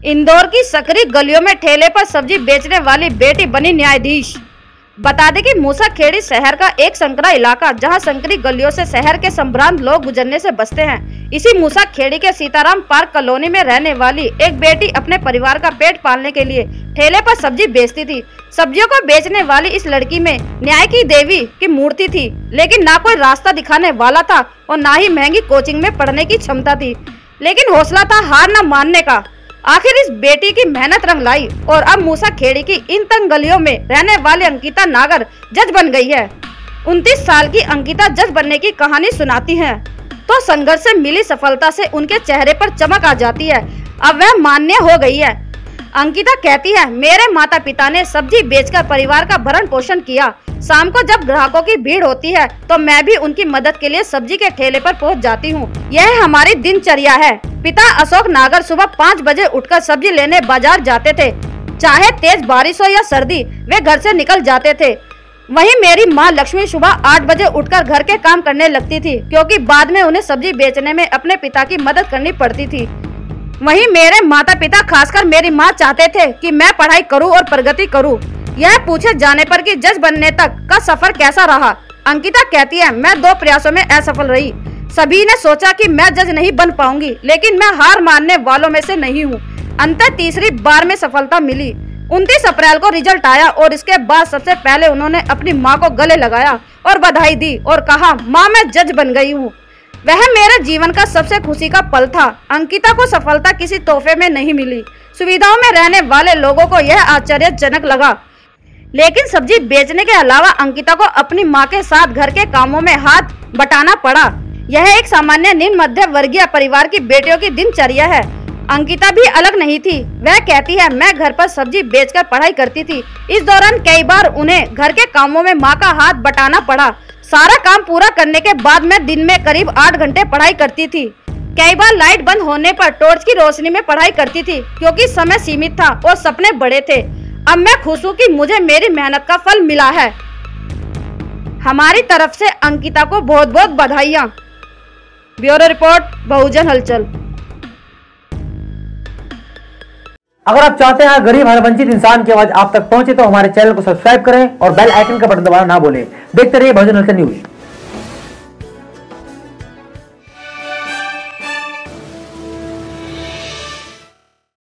इंदौर की सकरी गलियों में ठेले पर सब्जी बेचने वाली बेटी बनी न्यायाधीश। बता दें कि मूसाखेड़ी शहर का एक संकरा इलाका, जहां संकरी गलियों से शहर के संभ्रांत लोग गुजरने से बचते हैं। इसी मूसाखेड़ी के सीताराम पार्क कॉलोनी में रहने वाली एक बेटी अपने परिवार का पेट पालने के लिए ठेले पर सब्जी बेचती थी। सब्जियों को बेचने वाली इस लड़की में न्याय की देवी की मूर्ति थी, लेकिन ना कोई रास्ता दिखाने वाला था और ना ही महंगी कोचिंग में पढ़ने की क्षमता थी, लेकिन हौसला था हार न मानने का। आखिर इस बेटी की मेहनत रंग लाई और अब मूसाखेड़ी की इन तंग गलियों में रहने वाली अंकिता नागर जज बन गई है। 29 साल की अंकिता जज बनने की कहानी सुनाती हैं, तो संघर्ष से मिली सफलता से उनके चेहरे पर चमक आ जाती है। अब वह मान्य हो गई है। अंकिता कहती है, मेरे माता पिता ने सब्जी बेचकर परिवार का भरण पोषण किया। शाम को जब ग्राहकों की भीड़ होती है तो मैं भी उनकी मदद के लिए सब्जी के ठेले पर पहुंच जाती हूं। यह हमारी दिनचर्या है। पिता अशोक नागर सुबह 5 बजे उठकर सब्जी लेने बाजार जाते थे। चाहे तेज बारिश हो या सर्दी, वे घर से निकल जाते थे। वहीं मेरी मां लक्ष्मी सुबह 8 बजे उठकर घर के काम करने लगती थी, क्योंकि बाद में उन्हें सब्जी बेचने में अपने पिता की मदद करनी पड़ती थी। वहीं मेरे माता पिता, खासकर मेरी मां, चाहते थे कि मैं पढ़ाई करूं और प्रगति करूं। यह पूछे जाने पर कि जज बनने तक का सफर कैसा रहा, अंकिता कहती है, मैं 2 प्रयासों में असफल रही। सभी ने सोचा कि मैं जज नहीं बन पाऊंगी, लेकिन मैं हार मानने वालों में से नहीं हूं। अंततः तीसरी बार में सफलता मिली। 29 अप्रैल को रिजल्ट आया और इसके बाद सबसे पहले उन्होंने अपनी मां को गले लगाया और बधाई दी और कहा, मां, मैं जज बन गई हूं। वह मेरे जीवन का सबसे खुशी का पल था। अंकिता को सफलता किसी तोहफे में नहीं मिली। सुविधाओं में रहने वाले लोगों को यह आश्चर्यजनक लगा, लेकिन सब्जी बेचने के अलावा अंकिता को अपनी मां के साथ घर के कामों में हाथ बटाना पड़ा। यह एक सामान्य निम्न मध्य वर्गीय परिवार की बेटियों की दिनचर्या है। अंकिता भी अलग नहीं थी। वह कहती है, मैं घर पर सब्जी बेचकर पढ़ाई करती थी। इस दौरान कई बार उन्हें घर के कामों में मां का हाथ बटाना पड़ा। सारा काम पूरा करने के बाद मैं दिन में करीब 8 घंटे पढ़ाई करती थी। कई बार लाइट बंद होने पर टॉर्च की रोशनी में पढ़ाई करती थी, क्योंकि समय सीमित था और सपने बड़े थे। अब मैं खुश हूँ कि मुझे मेरी मेहनत का फल मिला है। हमारी तरफ से अंकिता को बहुत बहुत बधाइयाँ। ब्यूरो रिपोर्ट, बहुजन हलचल। अगर आप चाहते हैं गरीब हर वंचित इंसान की आवाज आप तक पहुंचे तो हमारे चैनल को सब्सक्राइब करें और बेल आइकन का बटन दबाना ना भूलें। देखते रहिए बहुजन हलचल न्यूज।